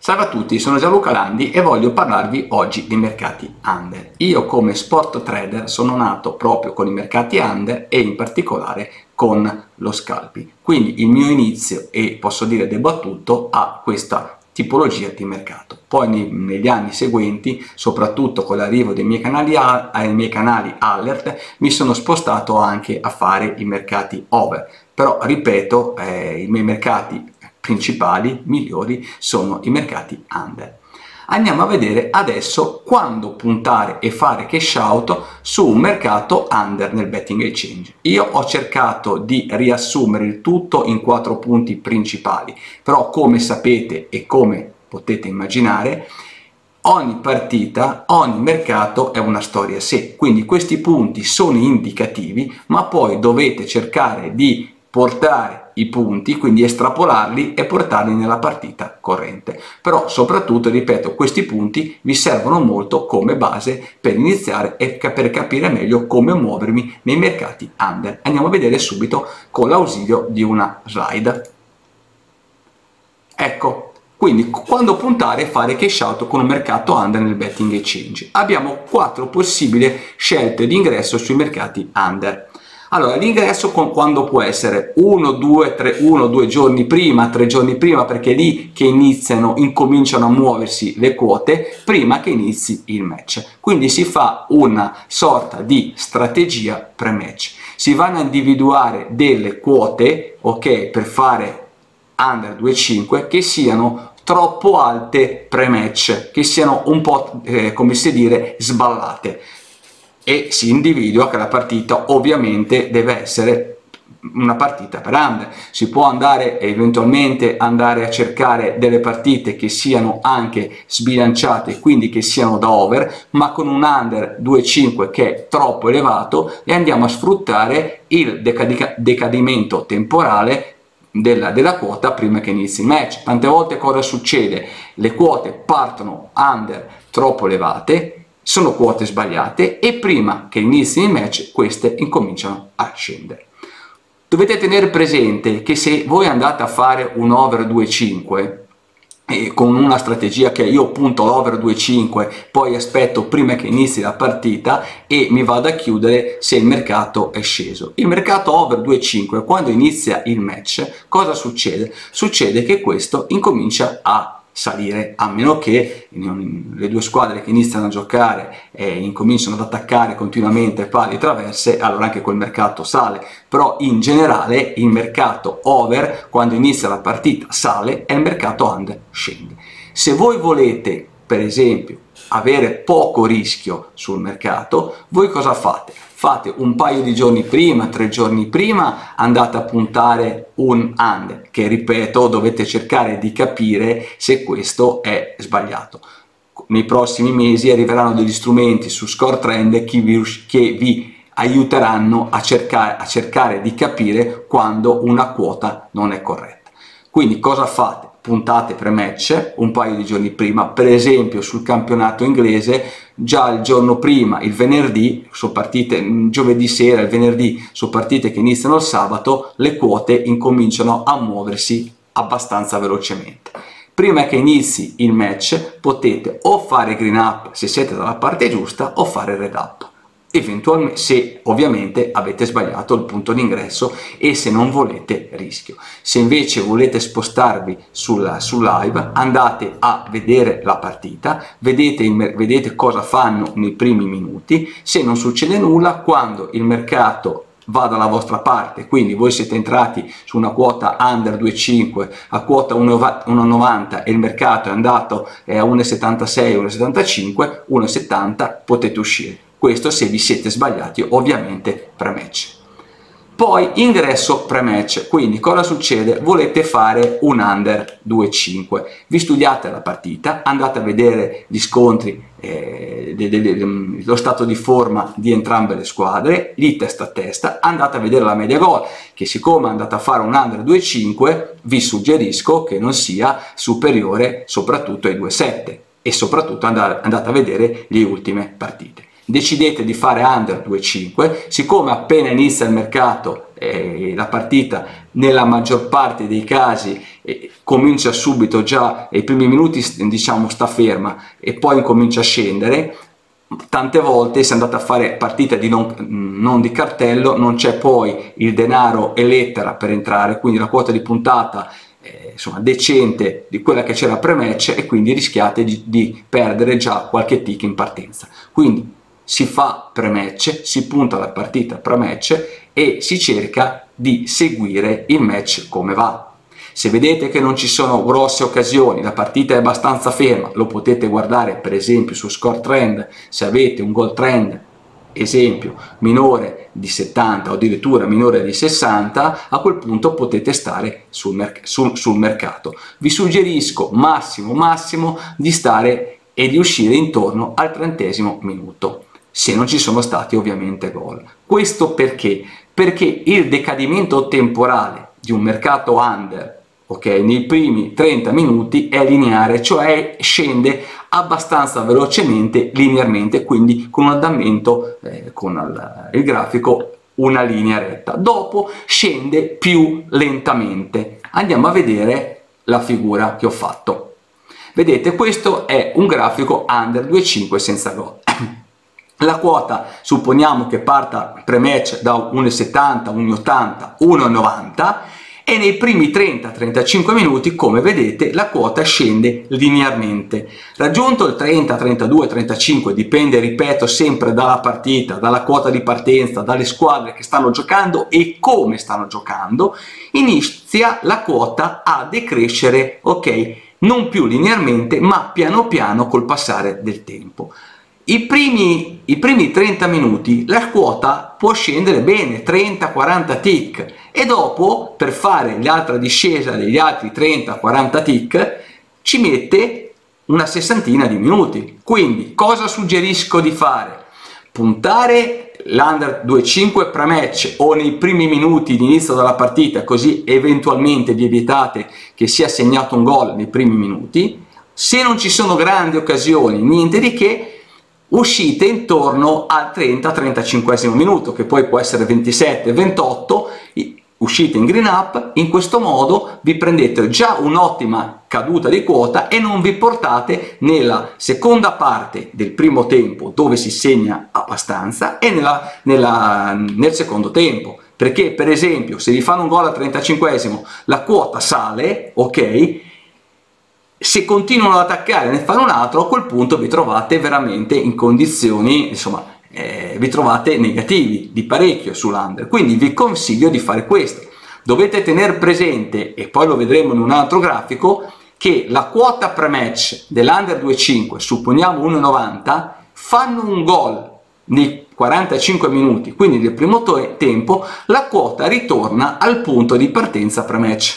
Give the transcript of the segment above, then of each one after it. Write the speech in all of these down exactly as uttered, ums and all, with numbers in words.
Salve a tutti, sono Gianluca Landi e voglio parlarvi oggi di mercati under. Io come sport trader sono nato proprio con i mercati under e in particolare con lo scalping. Quindi il mio inizio, e posso dire debattuto, a questa tipologia di mercato. Poi nei, negli anni seguenti, soprattutto con l'arrivo dei miei canali, ai miei canali alert, mi sono spostato anche a fare i mercati over. Però ripeto, eh, i miei mercati principali, migliori, sono i mercati under. Andiamo a vedere adesso quando puntare e fare cash out su un mercato under nel betting exchange. Io ho cercato di riassumere il tutto in quattro punti principali, però come sapete e come potete immaginare, ogni partita, ogni mercato è una storia a sé, quindi questi punti sono indicativi, ma poi dovete cercare di portare i punti, quindi estrapolarli e portarli nella partita corrente. Però soprattutto, ripeto, questi punti vi servono molto come base per iniziare e per capire meglio come muovermi nei mercati under. Andiamo a vedere subito con l'ausilio di una slide. Ecco, quindi quando puntare e fare cash out con un mercato under nel betting exchange. Abbiamo quattro possibili scelte di ingresso sui mercati under. Allora, l'ingresso con quando può essere uno, due, tre, uno, due giorni prima, tre giorni prima, perché è lì che iniziano, incominciano a muoversi le quote prima che inizi il match. Quindi si fa una sorta di strategia pre-match. Si vanno a individuare delle quote, ok, per fare under due virgola cinque che siano troppo alte pre-match, che siano un po', eh, come si dire, sballate. E si individua che la partita ovviamente deve essere una partita per under. Si può andare eventualmente andare a cercare delle partite che siano anche sbilanciate, quindi che siano da over, ma con un under due virgola cinque che è troppo elevato, e andiamo a sfruttare il decadimento temporale della, della quota prima che inizi il match. Tante volte cosa succede? Le quote partono under troppo elevate, sono quote sbagliate e prima che inizi il match queste incominciano a scendere. Dovete tenere presente che se voi andate a fare un over due virgola cinque e con una strategia che io punto l'over due virgola cinque, poi aspetto prima che inizi la partita e mi vado a chiudere se il mercato è sceso. Il mercato over due virgola cinque, quando inizia il match, cosa succede? Succede che questo incomincia a salire, a meno che le due squadre che iniziano a giocare e incominciano ad attaccare continuamente pali traverse, allora anche quel mercato sale. Però in generale il mercato over, quando inizia la partita, sale e il mercato under scende. Se voi volete, per esempio, avere poco rischio sul mercato, voi cosa fate? Fate un paio di giorni prima, tre giorni prima, andate a puntare un under, che ripeto dovete cercare di capire se questo è sbagliato. Nei prossimi mesi arriveranno degli strumenti su Score Trend che vi, che vi aiuteranno a cercare, a cercare di capire quando una quota non è corretta. Quindi cosa fate? Puntate pre-match un paio di giorni prima, per esempio sul campionato inglese già il giorno prima, il venerdì, su partite giovedì sera, il venerdì, su partite che iniziano il sabato, le quote incominciano a muoversi abbastanza velocemente. Prima che inizi il match potete o fare green up se siete dalla parte giusta o fare red up, eventualmente, se ovviamente avete sbagliato il punto d'ingresso e se non volete rischio. Se invece volete spostarvi sul, sul live, andate a vedere la partita, vedete, il, vedete cosa fanno nei primi minuti. Se non succede nulla, quando il mercato va dalla vostra parte, quindi voi siete entrati su una quota under due virgola cinque a quota uno virgola novanta e il mercato è andato a uno virgola settantasei, uno virgola settantacinque, uno virgola settanta, potete uscire. Questo se vi siete sbagliati ovviamente pre-match. Poi ingresso pre-match, quindi cosa succede? Volete fare un under due virgola cinque, vi studiate la partita, andate a vedere gli scontri, eh, de, de, de, lo stato di forma di entrambe le squadre, lì testa a testa, andate a vedere la media gol, che siccome andate a fare un under due virgola cinque vi suggerisco che non sia superiore soprattutto ai due virgola sette e soprattutto andate, andate a vedere le ultime partite. Decidete di fare under due virgola cinque, siccome appena inizia il mercato eh, la partita nella maggior parte dei casi eh, comincia subito, già ai primi minuti diciamo sta ferma e poi comincia a scendere. Tante volte se andate a fare partita di non, non di cartello, non c'è poi il denaro e lettera per entrare, quindi la quota di puntata eh, insomma decente di quella che c'era pre-match, e quindi rischiate di, di perdere già qualche tick in partenza. Quindi si fa pre-match, si punta la partita pre-match e si cerca di seguire il match come va. Se vedete che non ci sono grosse occasioni, la partita è abbastanza ferma, lo potete guardare per esempio su Score Trend. Se avete un goal trend esempio minore di settanta o addirittura minore di sessanta, a quel punto potete stare sul, merc sul, sul mercato. Vi suggerisco massimo massimo di stare e di uscire intorno al trentesimo minuto, se non ci sono stati ovviamente gol. Questo perché? Perché il decadimento temporale di un mercato under, ok, nei primi trenta minuti è lineare, cioè scende abbastanza velocemente, linearmente, quindi con un andamento eh, con il, il grafico una linea retta. Dopo scende più lentamente. Andiamo a vedere la figura che ho fatto. Vedete, questo è un grafico under due virgola cinque senza gol. La quota supponiamo che parta pre-match da uno virgola settanta, uno virgola ottanta, uno virgola novanta, e nei primi trenta trentacinque minuti, come vedete, la quota scende linearmente. Raggiunto il trenta, trentadue, trentacinque, dipende, ripeto, sempre dalla partita, dalla quota di partenza, dalle squadre che stanno giocando e come stanno giocando, inizia la quota a decrescere, ok, non più linearmente, ma piano piano col passare del tempo. I primi, i primi trenta minuti la quota può scendere bene, trenta quaranta tick, e dopo, per fare l'altra discesa degli altri trenta quaranta tick, ci mette una sessantina di minuti. Quindi cosa suggerisco di fare? Puntare l'under due virgola cinque pre-match o nei primi minuti di inizio della partita, così eventualmente vi evitate che sia segnato un gol nei primi minuti. Se non ci sono grandi occasioni, niente di che, uscite intorno al trenta trentacinque minuto, che poi può essere ventisette ventotto, uscite in green up. In questo modo vi prendete già un'ottima caduta di quota e non vi portate nella seconda parte del primo tempo, dove si segna abbastanza, e nella, nella, nel secondo tempo, perché per esempio se vi fanno un gol al trentacinquesimo la quota sale, ok, se continuano ad attaccare e ne fanno un altro, a quel punto vi trovate veramente in condizioni, insomma, eh, vi trovate negativi di parecchio sull'under. Quindi vi consiglio di fare questo. Dovete tenere presente, e poi lo vedremo in un altro grafico, che la quota pre-match dell'under due virgola cinque, supponiamo uno virgola novanta, fanno un gol nei quarantacinque minuti, quindi nel primo tempo, la quota ritorna al punto di partenza pre-match.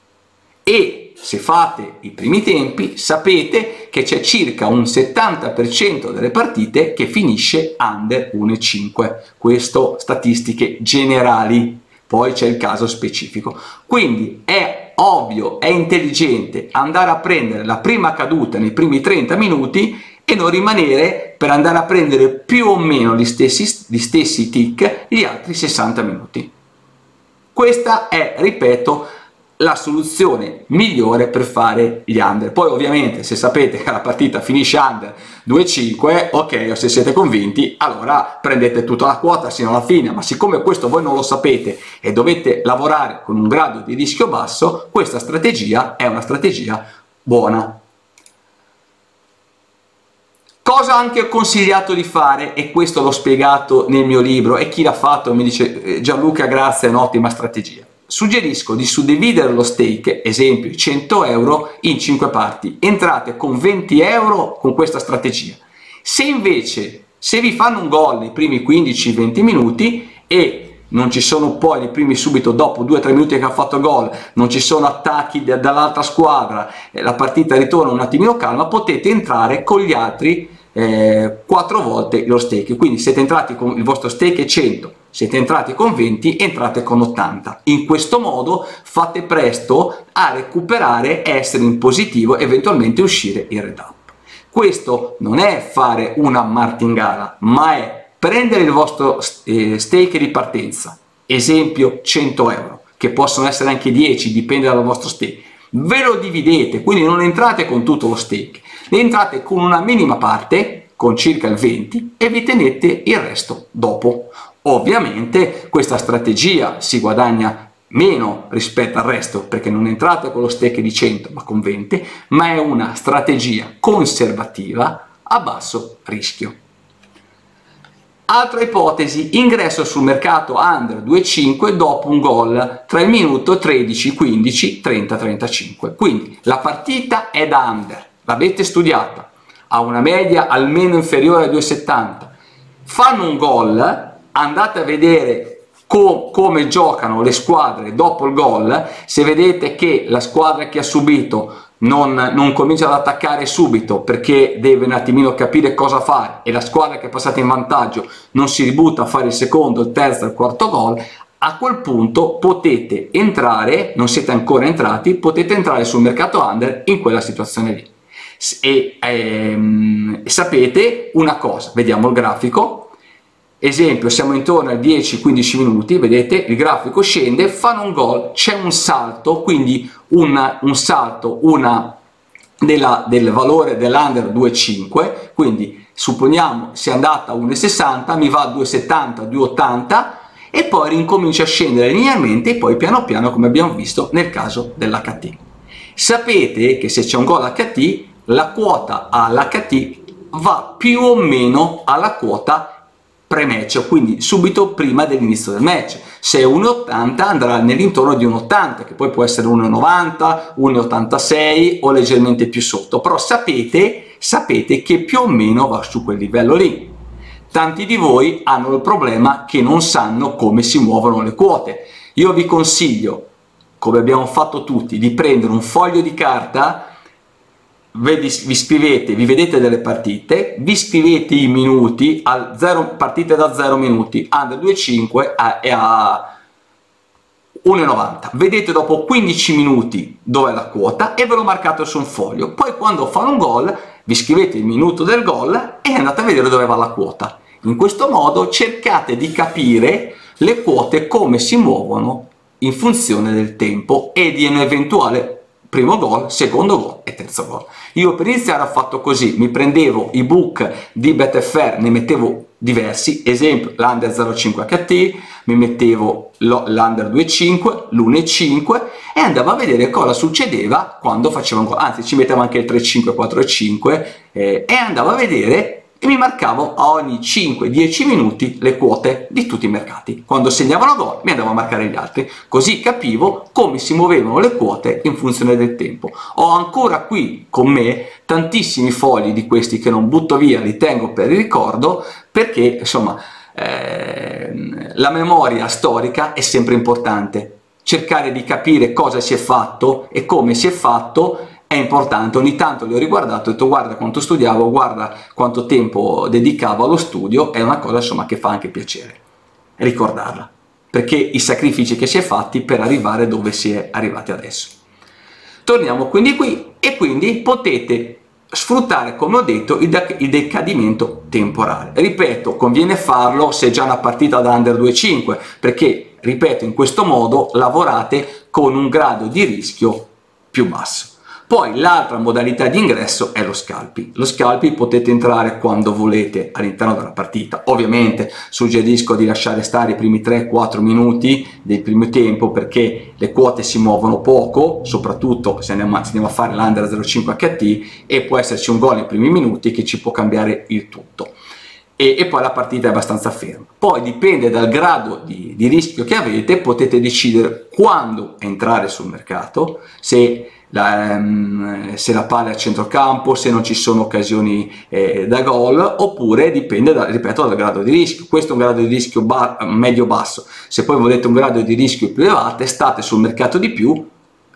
E se fate i primi tempi sapete che c'è circa un settanta per cento delle partite che finisce under uno virgola cinque. Questo statistiche generali, poi c'è il caso specifico. Quindi è ovvio, è intelligente andare a prendere la prima caduta nei primi trenta minuti e non rimanere per andare a prendere più o meno gli stessi, gli stessi tick gli altri sessanta minuti. Questa è, ripeto, la soluzione migliore per fare gli under. Poi ovviamente se sapete che la partita finisce under due virgola cinque, ok, o se siete convinti, allora prendete tutta la quota sino alla fine. Ma siccome questo voi non lo sapete e dovete lavorare con un grado di rischio basso, questa strategia è una strategia buona. Cosa anche ho consigliato di fare, e questo l'ho spiegato nel mio libro, e chi l'ha fatto mi dice Gianluca grazie, è un'ottima strategia. Suggerisco di suddividere lo stake, esempio cento euro, in cinque parti. Entrate con venti euro con questa strategia. Se invece, se vi fanno un gol nei primi quindici venti minuti e non ci sono poi nei primi subito dopo due tre minuti che ha fatto gol, non ci sono attacchi dall'altra squadra, la partita ritorna un attimino calma, potete entrare con gli altri eh, quattro volte lo stake. Quindi siete entrati con il vostro stake è cento, siete entrati con venti, entrate con ottanta. In questo modo fate presto a recuperare, essere in positivo, eventualmente uscire in red up. Questo non è fare una martingala, ma è prendere il vostro stake di partenza, esempio cento euro, che possono essere anche dieci, dipende dal vostro stake, ve lo dividete, quindi non entrate con tutto lo stake, ne entrate con una minima parte, con circa il venti, e vi tenete il resto dopo. Ovviamente questa strategia si guadagna meno rispetto al resto, perché non entrate con lo stake di cento ma con venti, ma è una strategia conservativa a basso rischio. Altra ipotesi, ingresso sul mercato under due virgola cinque dopo un gol tra il minuto tredici, quindici, trenta, trentacinque. Quindi la partita è da under, l'avete studiata, ha una media almeno inferiore a due virgola settanta. Fanno un gol, andate a vedere co come giocano le squadre dopo il gol. Se vedete che la squadra che ha subito Non, non comincia ad attaccare subito perché deve un attimino capire cosa fare, e la squadra che è passata in vantaggio non si ributta a fare il secondo, il terzo e il quarto gol, a quel punto potete entrare, non siete ancora entrati, potete entrare sul mercato under in quella situazione lì. E ehm, sapete una cosa, vediamo il grafico. Esempio, siamo intorno ai dieci quindici minuti, vedete il grafico scende, fanno un gol, c'è un salto, quindi un, un salto una, della, del valore dell'under due virgola cinque, quindi supponiamo sia andata a uno virgola sessanta, mi va a due virgola settanta, due virgola ottanta e poi rincomincia a scendere linearmente e poi piano piano, come abbiamo visto nel caso dell'H T. Sapete che se c'è un gol H T, la quota all'H T va più o meno alla quota pre-match, quindi subito prima dell'inizio del match. Se è uno virgola ottanta andrà nell'intorno di uno virgola ottanta, che poi può essere uno virgola novanta, uno virgola ottantasei o leggermente più sotto, però sapete, sapete che più o meno va su quel livello lì. Tanti di voi hanno il problema che non sanno come si muovono le quote. Io vi consiglio, come abbiamo fatto tutti, di prendere un foglio di carta, vi scrivete, vi vedete delle partite, vi scrivete i minuti, a zero, partite da zero minuti, under due virgola cinque e a uno virgola novanta. Vedete dopo quindici minuti dov'è la quota e ve lo marcate su un foglio. Poi quando fanno un gol, vi scrivete il minuto del gol e andate a vedere dove va la quota. In questo modo cercate di capire le quote come si muovono in funzione del tempo e di un eventuale primo gol, secondo gol e terzo gol. Io per iniziare ho fatto così, mi prendevo i book di Betfair, ne mettevo diversi, esempio l'under zero virgola cinque H T, mi mettevo l'under due virgola cinque, l'uno virgola cinque e andavo a vedere cosa succedeva quando facevo un gol, anzi ci mettevo anche il tre virgola cinque, quattro virgola cinque eh, e andavo a vedere e mi marcavo a ogni cinque dieci minuti le quote di tutti i mercati. Quando segnavano gol mi andavo a marcare gli altri, così capivo come si muovevano le quote in funzione del tempo. Ho ancora qui con me tantissimi fogli di questi che non butto via, li tengo per il ricordo, perché insomma eh, la memoria storica è sempre importante. Cercare di capire cosa si è fatto e come si è fatto è importante. Ogni tanto li ho riguardato e ho detto guarda quanto studiavo, guarda quanto tempo dedicavo allo studio, è una cosa insomma che fa anche piacere ricordarla, perché i sacrifici che si è fatti per arrivare dove si è arrivati adesso. Torniamo quindi qui e quindi potete sfruttare, come ho detto, il, il decadimento temporale. Ripeto, conviene farlo se è già una partita da under due virgola cinque, perché ripeto, in questo modo lavorate con un grado di rischio più basso. Poi l'altra modalità di ingresso è lo scalping. Lo scalping potete entrare quando volete all'interno della partita. Ovviamente suggerisco di lasciare stare i primi tre quattro minuti del primo tempo, perché le quote si muovono poco, soprattutto se andiamo, se andiamo a fare l'under zero virgola cinque H T, e può esserci un gol nei primi minuti che ci può cambiare il tutto. E, e poi la partita è abbastanza ferma. Poi dipende dal grado di, di rischio che avete, potete decidere quando entrare sul mercato, se La, um, se la palla è a centrocampo, se non ci sono occasioni eh, da gol, oppure dipende da, ripeto, dal grado di rischio. Questo è un grado di rischio medio-basso. Se poi volete un grado di rischio più elevato, state sul mercato di più,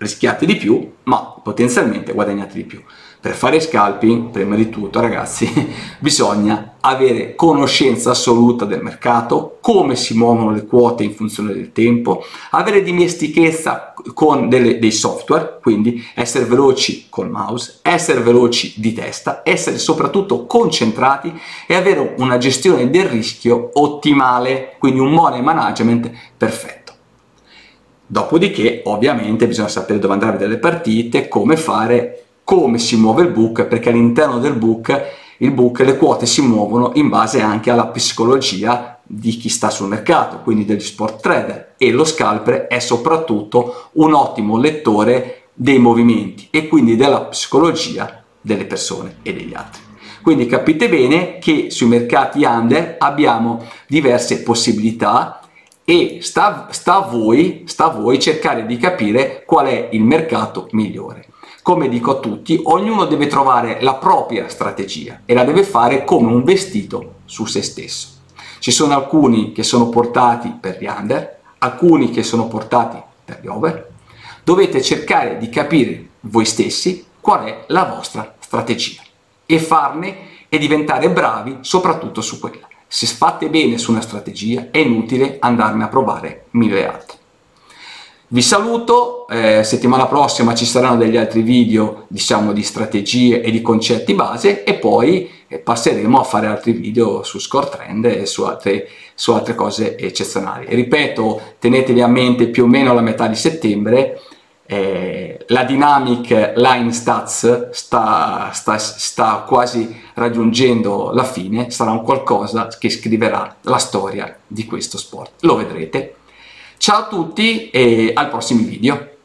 rischiate di più, ma potenzialmente guadagnate di più. Per fare scalping, prima di tutto ragazzi, bisogna avere conoscenza assoluta del mercato, come si muovono le quote in funzione del tempo, avere dimestichezza con delle, dei software, quindi essere veloci col mouse, essere veloci di testa, essere soprattutto concentrati e avere una gestione del rischio ottimale, quindi un money management perfetto. Dopodiché ovviamente bisogna sapere dove andare a vedere le partite, come fare, come si muove il book, perché all'interno del book, il book, le quote si muovono in base anche alla psicologia di chi sta sul mercato, quindi degli sport trader, e lo scalper è soprattutto un ottimo lettore dei movimenti e quindi della psicologia delle persone e degli altri. Quindi capite bene che sui mercati under abbiamo diverse possibilità e sta, sta, a voi, sta a voi cercare di capire qual è il mercato migliore. Come dico a tutti, ognuno deve trovare la propria strategia e la deve fare come un vestito su se stesso. Ci sono alcuni che sono portati per gli under, alcuni che sono portati per gli over. Dovete cercare di capire voi stessi qual è la vostra strategia e farne e diventare bravi soprattutto su quella. Se fate bene su una strategia è inutile andarne a provare mille altre. Vi saluto, eh, settimana prossima ci saranno degli altri video, diciamo, di strategie e di concetti base e poi eh, passeremo a fare altri video su score trend e su altre, su altre cose eccezionali. E ripeto, tenetevi a mente più o meno alla metà di settembre, eh, la Dynamic Line Stats sta, sta, sta quasi raggiungendo la fine, sarà un qualcosa che scriverà la storia di questo sport. Lo vedrete. Ciao a tutti e ai prossimi video.